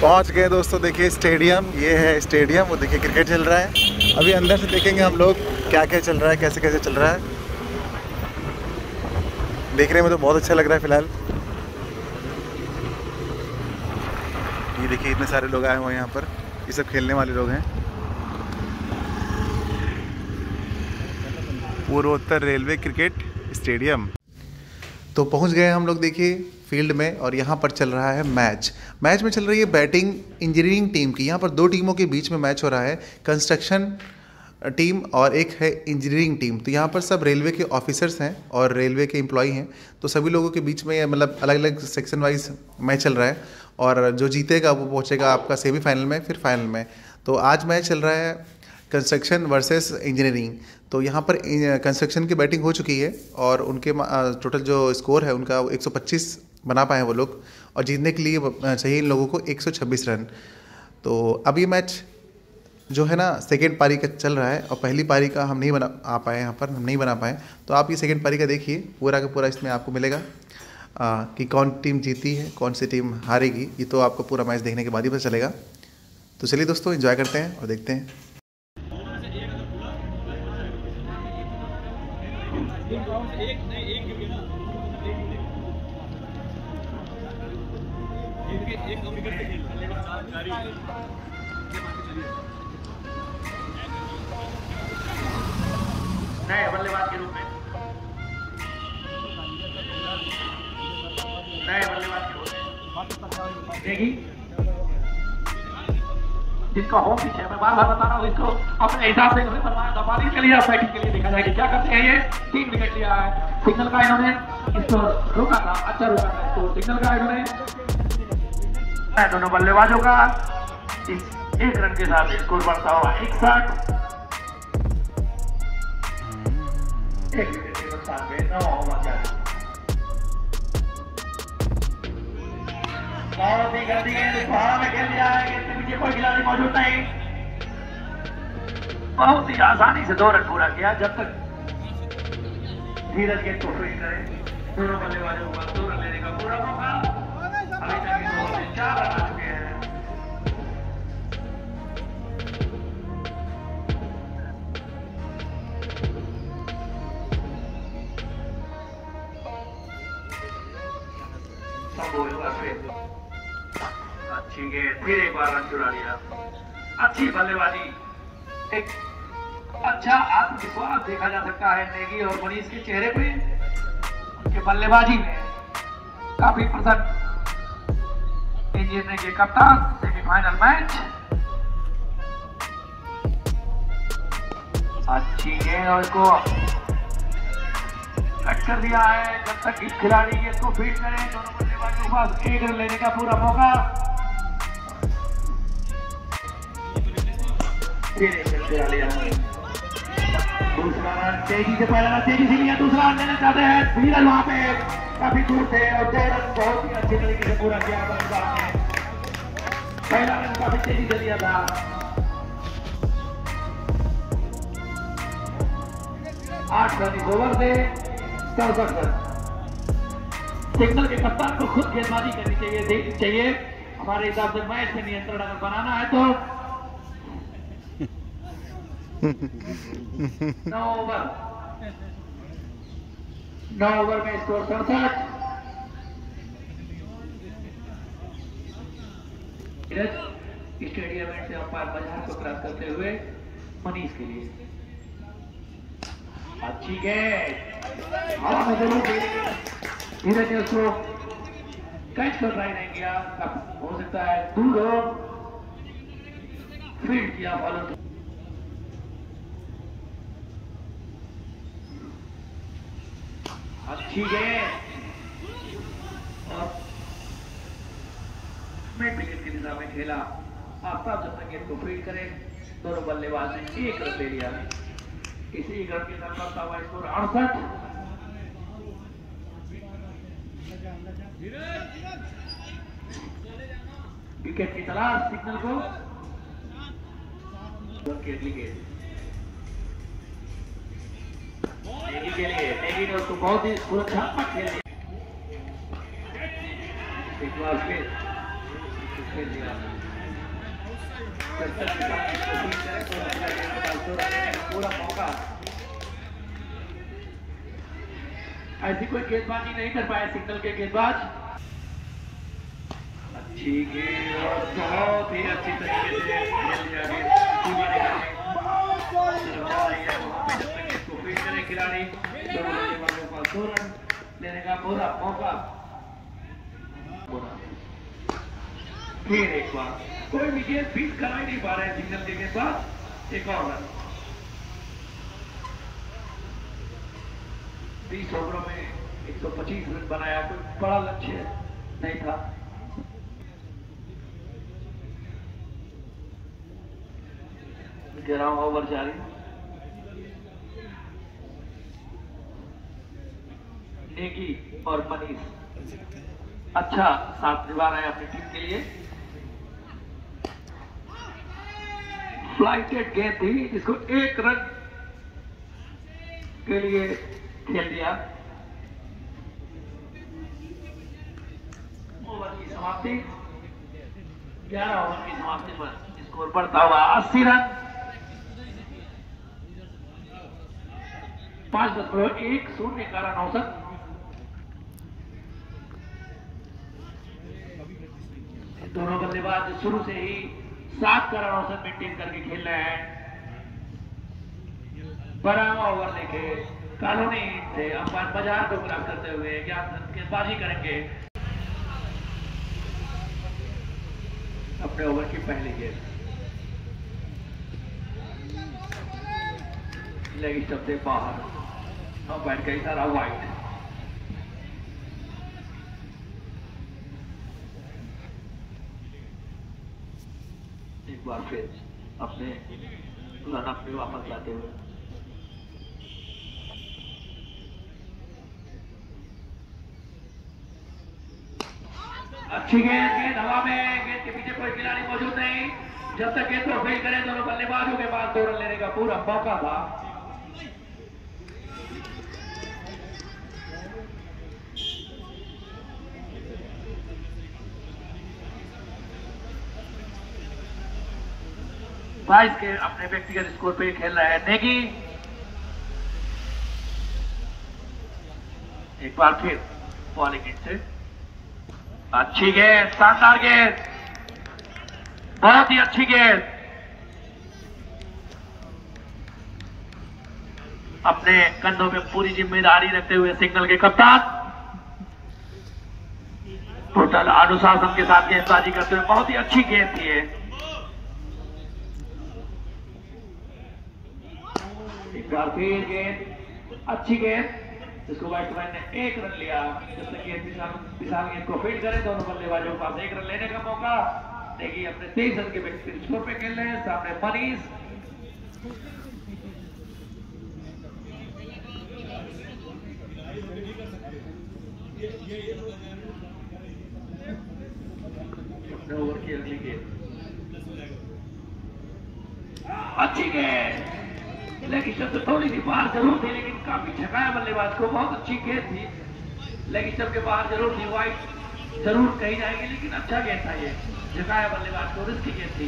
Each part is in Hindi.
पहुंच गए दोस्तों, देखिए स्टेडियम, ये है स्टेडियम। वो देखिए क्रिकेट चल रहा है। अभी अंदर से देखेंगे हम लोग क्या क्या चल रहा है, कैसे कैसे चल रहा है। देखने में तो बहुत अच्छा लग रहा है फिलहाल। ये देखिए इतने सारे लोग आए हुए हैं यहाँ पर, ये सब खेलने वाले लोग हैं। पूर्वोत्तर रेलवे क्रिकेट स्टेडियम। तो पहुंच गए हम लोग देखिए फील्ड में, और यहाँ पर चल रहा है मैच में चल रही है बैटिंग इंजीनियरिंग टीम की। यहाँ पर दो टीमों के बीच में मैच हो रहा है, कंस्ट्रक्शन टीम और एक है इंजीनियरिंग टीम। तो यहाँ पर सब रेलवे के ऑफिसर्स हैं और रेलवे के एम्प्लॉई हैं। तो सभी लोगों के बीच में मतलब अलग अलग सेक्शन वाइज मैच चल रहा है, और जो जीतेगा वो पहुँचेगा आपका सेमीफाइनल में, फिर फाइनल में। तो आज मैच चल रहा है कंस्ट्रक्शन वर्सेस इंजीनियरिंग। तो यहाँ पर कंस्ट्रक्शन की बैटिंग हो चुकी है, और उनके टोटल जो स्कोर है उनका 125 बना पाए हैं वो लोग, और जीतने के लिए चाहिए इन लोगों को 126 रन। तो अब ये मैच जो है ना सेकेंड पारी का चल रहा है, और पहली पारी का हम नहीं बना पाए, यहाँ पर हम नहीं बना पाए। तो आप ये सेकेंड पारी का देखिए, पूरा का पूरा इसमें आपको मिलेगा कि कौन टीम जीती है, कौन सी टीम हारेगी। ये तो आपको पूरा मैच देखने के बाद ही पता चलेगा। तो चलिए दोस्तों, एंजॉय करते हैं और देखते हैं। नए बल्लेबाज के रूप में देखी जिसका होम पिच है, मैं बार बार बता रहा हूँ, इसको अपने हिसाब से दफारी के लिए बैटिंग के लिए देखा जाए कि क्या करते हैं। ये 3 विकेट लिया है, सिग्नल का इन्होंने इसको रोका था, अच्छा रोका था इसको, सिग्नल का इन्होंने दोनों बल्लेबाजों का इस 1 रन के साथ स्कोर बढ़ता हुआ 61। एक विकेट के नुकसान में 9 ओवर जारी। बहुत ही गंदी गेंद फुहारा में खेल दिया है, इसके पीछे कोई खिलाड़ी मौजूद नहीं। बहुत ही आसानी से 2 रन पूरा किया, जब तक धीरज गेंद को फील्ड करे। दोनों बल्लेबाजों को 2 रन लेने का पूरा मौका। अभी तक इस ओवर में 4 रन आ चुके हैं। अच्छी गेंद, फिर एक बार रन चुरा लिया। अच्छी बल्लेबाजी, एक अच्छा आत्मविश्वास देखा जा सकता है नेगी और मनीष के चेहरे पे। उनके बल्लेबाजी में काफी प्रसन्न इंजीनियरिंग के कप्तान। सेमीफाइनल मैच, अच्छी गेंद और इसको कट कर दिया है। जब तक इस खिलाड़ी गेंद को फील्ड करें, दोनों बल्लेबाजों के पास 1 रन लेने का पूरा मौका। दूसरा रन तेजी से, पहला रन तेजी से लिया, दूसरा रन लेना चाहते हैं। धीरज वहां पे काफी दूर थे और 2 रन बहुत ही अच्छे तरीके से पूरा किया बल्लेबाज ने। पहला रन काफी तेजी से लिया था। 8 रन इस ओवर से 67 रन। सिग्नल के कप्तान को खुद गेंदबाजी करनी चाहिए, देखनी चाहिए। हमारे हिसाब से मैच में नियंत्रण अगर बनाना है तो 9 ओवर में स्कोर 67। स्टेडियम से अंपायर बाजार को क्रॉस करते हुए मनीष के लिए अच्छी गेंद हवा में जरूर धीरज ने उसको कैच कर ट्राई नहीं किया, हो सकता है दूर हो, फील्ड किया फॉलो। अच्छी गेंद और मिड विकेट की दिशा में खेला। आफ्ताब जब तक गेंद को फील्ड करे, दोनों बल्लेबाज ने 1 रन ले लिया। इसी 1 रन के साथ बढ़ता हुआ स्कोर 68। विकेट की तलाश सिग्नल को के लिए नेगी ने उसको बहुत ही सुरक्षात्मक खेल दिया। एक बार फिर खेल लिया। पूरा मौका, ऐसी कोई गेंदबाजी नहीं कर पाए सिग्नल के गेंदबाज। अच्छी गेंद और बहुत ही अच्छी तरीके से खेल लिया गेंद। खिलाड़ी लेने का पूरा मौका। फिर एक बार कोई भी गेंद बीट करा ही नहीं पा रहे सिग्नल के गेंदबाज। एक और रन 20 ओवरों में 125 रन बनाया। कोई बड़ा लक्ष्य नहीं था। 11वां ओवर जारी। नेगी और मनीष अच्छा साथ निभा रहे हैं अपनी टीम के लिए। फ्लाइटेड गेंद थी जिसको 1 रन के लिए खेल दिया। ओवर की समाप्ति, 11 ओवर की समाप्ति पर स्कोर बढ़ता हुआ 80 रन। 5.10 का रन औसत। दोनों बल्लेबाज शुरू से ही 7 का रन औसत मेंटेन करके खेल रहे हैं। 12वां ओवर लेके कॉलोनी से अंपायर बाजार को ग्राफ करते हुए गेंदबाजी करेंगे। अपने ओवर की पहली गेंद लेग स्टंप से बाहर, अंपायर का इशारा वाइड। एक बार फिर अपने रनअप में वापस लाते हुए अच्छी गेंद हवा में। गेंद के पीछे कोई खिलाड़ी मौजूद नहीं। जब तक गेंद को फेल करें दोनों बल्लेबाजों के पास 2 रन लेने का पूरा मौका था। बाईस के अपने व्यक्तिगत स्कोर पे खेल रहा है नेगी। एक बार फिर बॉलिंग से अच्छी गेंद, शानदार गेंद, बहुत ही अच्छी गेंद। अपने कंधों में पूरी जिम्मेदारी रखते हुए सिग्नल के कप्तान टोटल अनुशासन के साथ गेंदबाजी करते हुए बहुत ही अच्छी गेंद थी। एक बार फिर गेंद, अच्छी गेंद, जिसको बैट्समैन ने 1 रन लिया। जब तक गेंद विशाल गेंद को फील्ड करे दोनों बल्लेबाजों के पास 1 रन लेने का मौका। देखिए अपने 23 रन के व्यक्तिगत स्कोर पे खेल रहे हैं। सामने मनीष, अपने ओवर की अगली गेंद, अच्छी गेंद, लेग स्टंप से थोड़ी सी बाहर जरूर थी लेकिन काफी छकाया बल्लेबाज को। बहुत अच्छी गेंद थी, लेग स्टंप के बाहर जरूर थी, वाइड जरूर कही जाएगी लेकिन अच्छा गेंद था। ये छकाया बल्लेबाज को, रिस्की गेंद थी।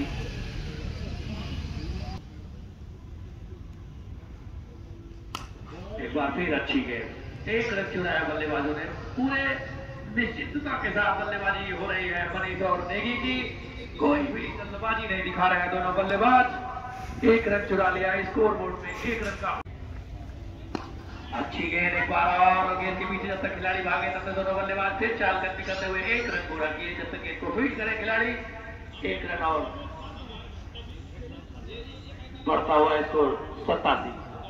एक बार फिर अच्छी गेंद, 1 रन चुराया बल्लेबाजों ने। पूरे निश्चितता के साथ बल्लेबाजी हो रही है मनीष और नेगी की। कोई भी जल्दबाजी नहीं दिखा रहे हैं दोनों बल्लेबाज। 1 रन चुरा लिया स्कोर बोर्ड में, 1 रन का। अच्छी गेंद एक बार और गेंद के पीछे जब तक खिलाड़ी भागे तब तक दोनों बल्लेबाज फिर चाल करते हुए 1 रन पूरा किए। जब तक गेंद को फील्ड करे खिलाड़ी 1 रन और बढ़ता हुआ स्कोर 87।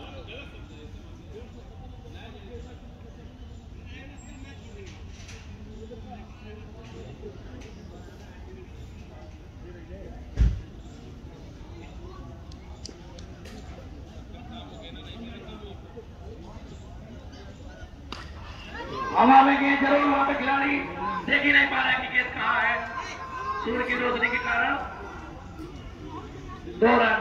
हवा में गेंद जरूर, वहां पे खिलाड़ी देख ही नहीं पा रहे कि गेंद कहां है। सूर्य की रोशनी के कारण 2 रन।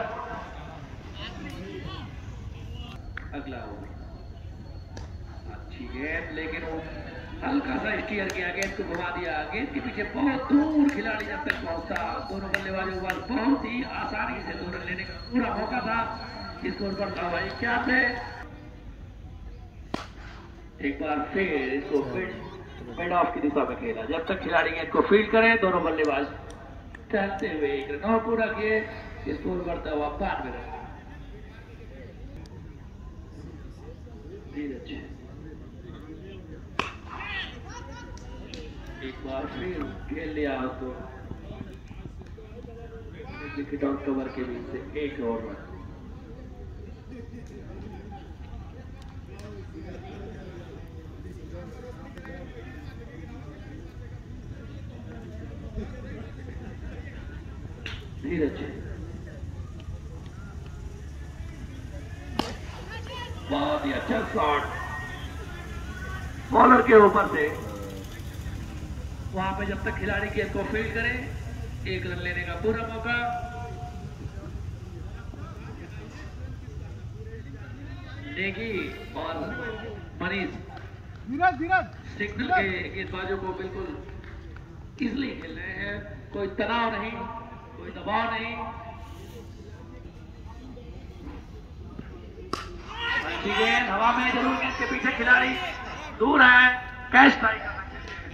अगला ओवर, अच्छी गेंद लेकिन वो हल्का सा स्टीयर किया, गेंद को घुमा दिया, गेंद के पीछे बहुत दूर खिलाड़ी जब तक पहुंचता, दोनों बल्लेबाजों के पास बहुत ही आसानी से 2 रन लेने का पूरा मौका था। स्कोर पर था भाई क्या थे। एक बार फिर इसको मिड ऑफ की दिशा में खेला, जब तक खिलाड़ी गेंद को फील्ड करे दोनों बल्लेबाज टहलते हुए 1 रन और पूरा किए। स्कोर बढ़ता हुआ 92 रन। एक बार फिर खेल लिया तो विकेट और कवर के बीच से 1 और रन। धीरज बहुत ही अच्छा शॉट बॉलर के ऊपर से, वहां पे जब तक खिलाड़ी गेंद को फील्ड करे 1 रन लेने का पूरा मौका। नेगी और मनीष सिग्नल के गेंदबाजों को बिल्कुल इजली खेल रहे हैं, कोई तनाव नहीं, कोई दबाव नहीं। गेंद हवा में जरूर, गेंद के पीछे खिलाड़ी दूर है, कैच ट्राई कर सकते हैं।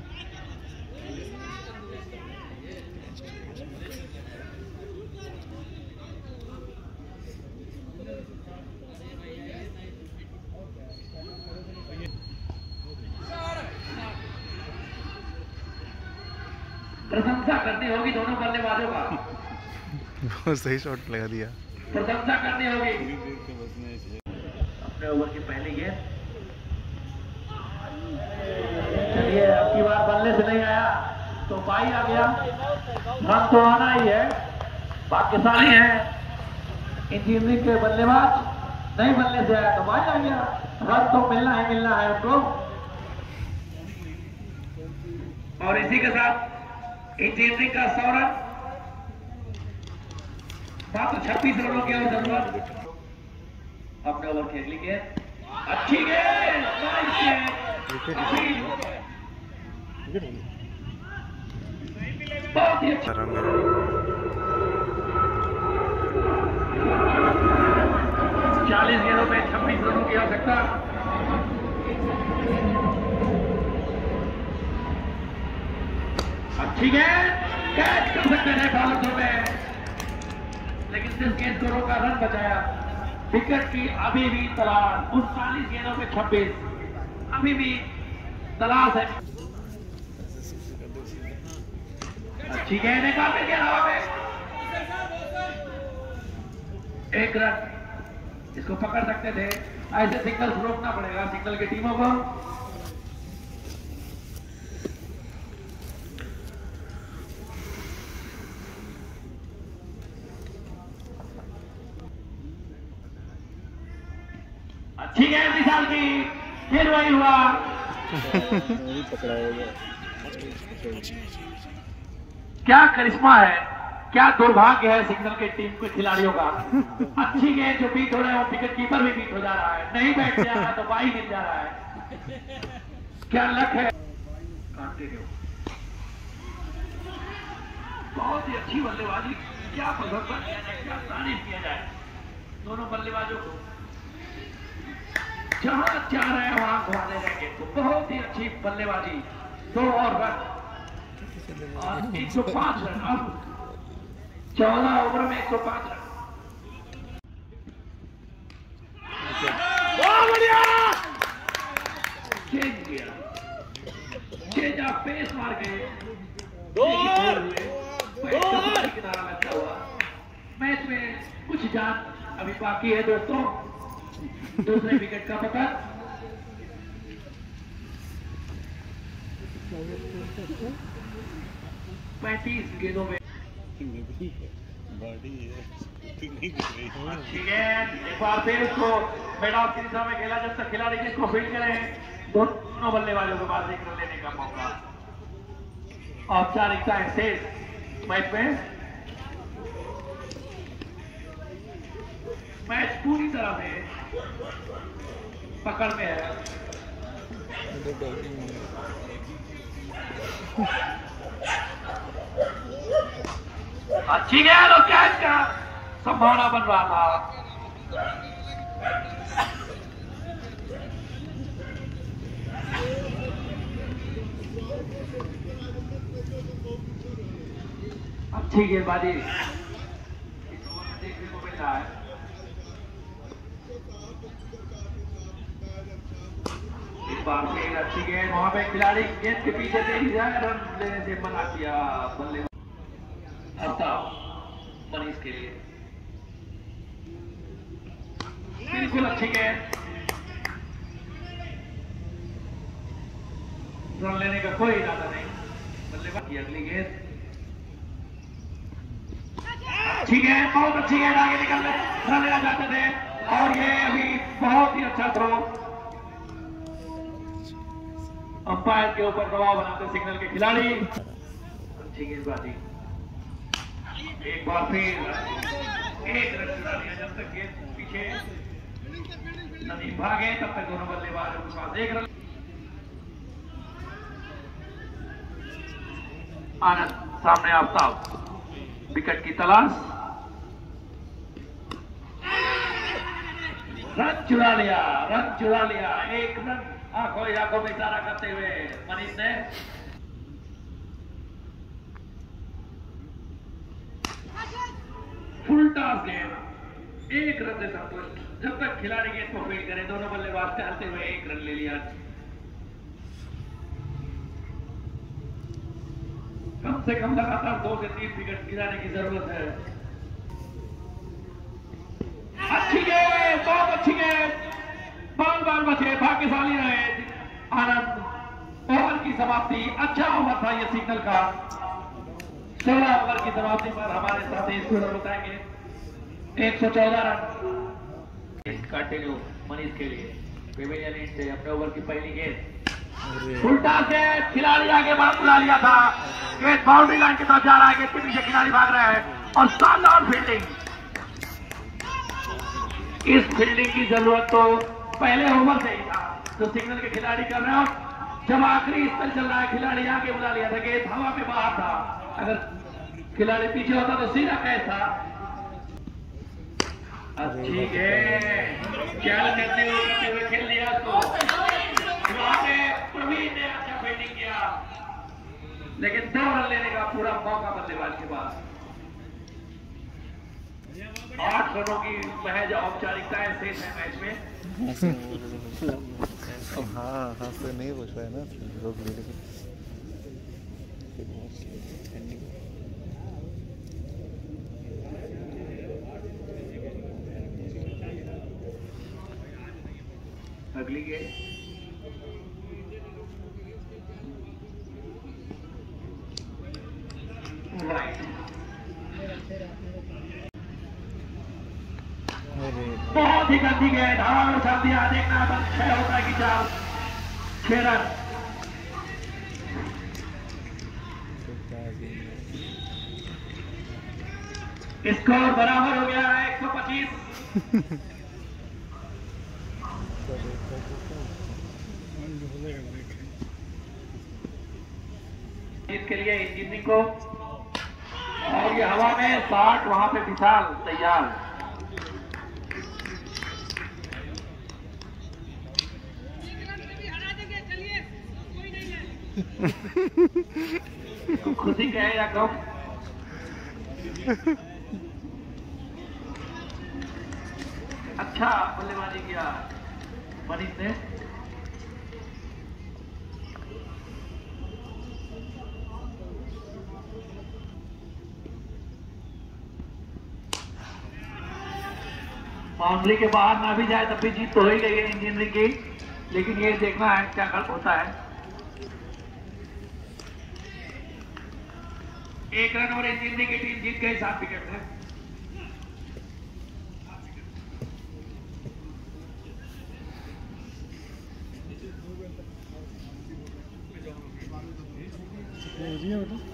प्रशंसा करनी होगी दोनों बल्लेबाजों का। बहुत सही शॉट लगा दिया। प्रशंसा करनी होगी। अपने ओवर की पहली गेंद, चलिए अब की बार बल्ले से नहीं आया तो बाई आ गया, रन तो आना ही है, भाग्यशाली है इंजीनियरिंग के बल्लेबाज, नहीं बल्ले से आया तो बाई आ गया, रन तो मिलना है उनको। और इसी के साथ इंजीनियरिंग का 100 रन, मात्र 26 रनों की और जरूरत। अपने ओवर की अगली गेंद, अच्छी गेंद, बहुत ही अच्छा। 40 गेंदों में 26 रनों की आवश्यकता। अच्छी गेंद, कैच कर सकते हैं बॉलर में, लेकिन सिर्फ गेंद को रोका, रन बचाया। विकेट की अभी भी तलाश, 39 गेंदों में 26, अभी भी तलाश है। अच्छी गेंद, एक आगे गेंद हवा में, 1 रन। इसको पकड़ सकते थे, ऐसे सिंगल्स रोकना पड़ेगा सिंगल की टीमों को। अच्छी गेंद विशाल की, फिर वही हुआ। क्या करिश्मा है, क्या दुर्भाग्य है सिग्नल के टीम के खिलाड़ियों का। अच्छी गेंद जो बीट हो रहे हैं, विकेट कीपर भी बीट हो जा रहा है, नहीं बैठ जा रहा है तो बाई मिल जा रहा है। क्या लक है। कंटिन्यू, बहुत ही अच्छी बल्लेबाजी, क्या प्रशंसा किया जाए, क्या तारीफ किया जाए दोनों बल्लेबाजों को। जहां चाह रहे हैं वहां घुमा दे रहे हैं, बहुत ही अच्छी बल्लेबाजी। 2 और रन और 105 रन, अब 14 ओवर में 105 रन। बहुत बढ़िया चेंज किया, चेंज आप पेस मार के किनारा लगता हुआ। मैच में कुछ जान अभी बाकी है दोस्तों। दूसरे विकेट का पकड़, 35 गेंदों में एक बार फिर उसको मिड ऑफ की दिशा में खेला, जब तक खिलाड़ी जिसको फील्ड करे दोनों बल्लेबाजों के पास 1 रन लेने का मौका। औपचारिकताएं शेष मैच में। मैच पूरी तरह से पकड़ में है। अच्छी गेंद और कैच का संभावना बन रहा था। अच्छी गेंदबाजी इस ओवर में देखने को मिल रहा है। इस बार फिर अच्छी गेंद, वहां पे खिलाड़ी गेंद के पीछे तेजी से रन लेने से मना किया बल्लेबाज मनीष के लिए। बिल्कुल अच्छी गेंद, रन लेने का कोई इरादा नहीं। बल्लेबाज की अगली गेंद, अच्छी गेंद, बहुत अच्छी गेंद, आगे निकल रन लेना चाहते थे और ये अभी बहुत ही अच्छा थ्रो। अंपायर के ऊपर दबाव बनाते सिग्नल के खिलाड़ी। अच्छी गेंदबाजी, एक बार फिर एक रन चुरा लिया। जब तक गेंद पीछे नदीम भागे तब तक दोनों बल्लेबाजों के पास एक रन। आनंद सामने आफ्ताब, विकेट की तलाश, रन चुरा लिया, रन चुरा लिया। एक रन आंखों में इशारा करते हुए मनीष ने। फुल टॉस गेंद, एक रन से संतुष्ट। जब तक खिलाड़ी गेंद को फील्ड करे, दोनों बल्लेबाज टहलते हुए एक रन ले लिया। कम से कम लगातार 2 से 3 विकेट गिराने की जरूरत है। अच्छी गेंद, बहुत अच्छी गेंद, बाल बचे, भाग्यशाली रहे आनंद। ओवर की समाप्ति, अच्छा ओवर था ये सिग्नल का। 16 ओवर की समाप्ति पर हमारे साथी स्कोर बताएंगे 114 रन। कंटिन्यू मनीष के लिए पेवेलियन एंड से अपने ओवर की पहली गेंद, उल्टा से खिलाड़ी आगे बुला लिया था। गेंद बाउंड्री लाइन की तरफ जा रहा है, गेंद के पीछे खिलाड़ी भाग रहा है और शानदार फील्डिंग। इस फील्डिंग की जरूरत तो पहले ओवर से ही था जो सिग्नल के खिलाड़ी कर रहे हो। जब आखिरी स्पेल चल रहा है, खिलाड़ी आगे बुला लिया था, गेंद हवा में बाहर था। अगर खिलाड़ी पीछे होता तो सीधा कैच था। अच्छी गेंद, क्या करते हुए खेल लिया तो वहां पे प्रवीण ने अच्छा फील्डिंग किया, लेकिन 2 रन लेने का पूरा मौका बल्लेबाज के पास। 8 रनों की महज औपचारिकताएं शेष है मैच में। हाँ से नहीं पूछ पाए ना, रोक ले। अगली गेंद, बहुत ही गंदी गेंद, हवा में उछाल दिया। देखना बस 6 होता है कि 4, 6 रन। स्कोर बराबर हो गया है 125। इसके लिए इंजीनियरिंग को, और ये हवा में 60, वहां पे विशाल तैयार। खुशी कहे या कम। अच्छा बल्लेबाजी किया मनीष ने। बाउंड्री के बाहर ना भी जाए तब भी जीत तो हो ही गई है इंजीनियरिंग की, लेकिन ये देखना है क्या होता है। 1 रन और इंजीनियरिंग की टीम जीत गई 7 विकेट से। बेटा